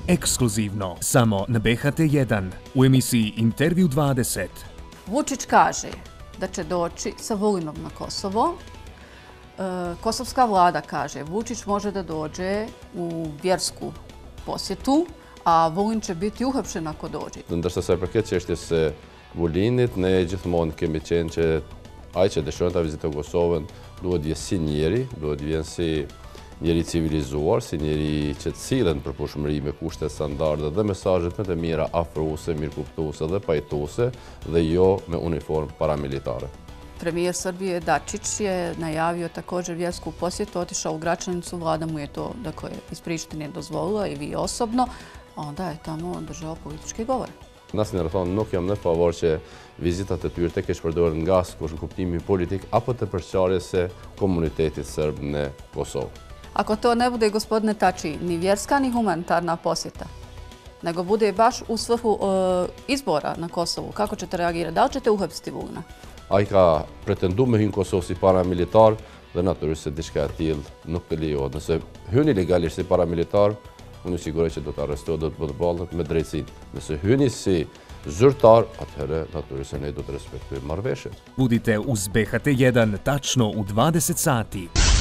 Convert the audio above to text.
Ekskluzivno, samo na BHT1, u emisiji Intervju 20. Vučić kaže da će doći sa Vulinom na Kosovo. Kosovska vlada kaže Vučić može da dođe u vjersku posjetu, a Vulin će biti uhapšen ako dođe. Ndërsa sa i përket çështjes së Vulinit, ne gjithmonë kemi qenë që ai që dëshiron ta vizitojë Kosovën duhet vjen si njeri, duhet vjen si njeri civilizuar, si njeri që cilën për përputhshmëri me kushte standarde dhe mesazhet më të mira afruese, mirëkuptuese dhe pajtuese dhe jo me uniformë paramilitare. Premijer Srbije Dačić je najavio također vjersku posjetu, otišao u Gračanicu, vlada mu je to iz Prištine dozvolila i vi osobno, onda je tamo držao političke govore. Asnjë rrethon nuk jam në favor që vizitat e tyre të keq përdoren nga askush në kuptimin politik apo të përçarjes së komunitetit serb në Kosovë. Ako to ne bude, gospodine Tači, ni vjerska ni humanitarna posjeta, nego bude baš u svrhu izbora na Kosovu, kako ćete reagirati? Da li ćete uhapsiti Vulina? Ai ka pretenduar me hyrë në Kosovë si paramilitar dhe natyrisht se diçka e tillë nuk të lejohet. Nëse hyn ilegalisht si paramilitar, unë siguroj që do të arrestohet, do të bëhet ballet me drejtësinë. Nëse hyni si zyrtar, atëherë natyrisht se ne do të respektojmë marrëveshjet. Budite uz BHT1 tačno u 20 sati.